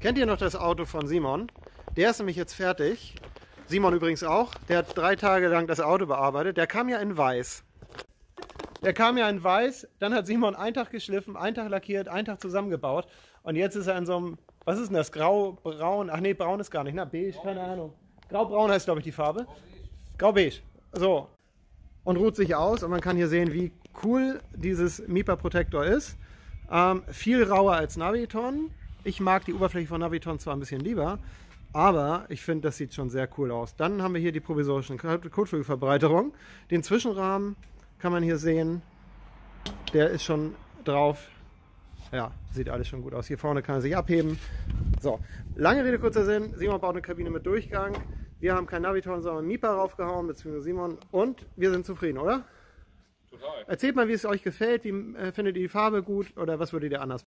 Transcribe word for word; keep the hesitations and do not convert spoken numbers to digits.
Kennt ihr noch das Auto von Simon? Der ist nämlich jetzt fertig. Simon übrigens auch. Der hat drei Tage lang das Auto bearbeitet. Der kam ja in weiß. Der kam ja in weiß. Dann hat Simon einen Tag geschliffen, einen Tag lackiert, einen Tag zusammengebaut. Und jetzt ist er in so einem, was ist denn das? Grau, braun, ach nee, braun ist gar nicht, na beige, keine Ahnung. Grau-braun heißt, glaube ich, die Farbe. Grau-beige. So. Und ruht sich aus. Und man kann hier sehen, wie cool dieses Mipa Protector ist. Ähm, viel rauer als Naviton. Ich mag die Oberfläche von Naviton zwar ein bisschen lieber, aber ich finde, das sieht schon sehr cool aus. Dann haben wir hier die provisorischen Kotflügelverbreiterung. Den Zwischenrahmen kann man hier sehen. Der ist schon drauf. Ja, sieht alles schon gut aus. Hier vorne kann er sich abheben. So, lange Rede, kurzer Sinn. Simon baut eine Kabine mit Durchgang. Wir haben kein Naviton, sondern Mipa raufgehauen, beziehungsweise Simon. Und wir sind zufrieden, oder? Total. Erzählt mal, wie es euch gefällt. Wie äh, findet ihr die Farbe gut oder was würdet ihr anders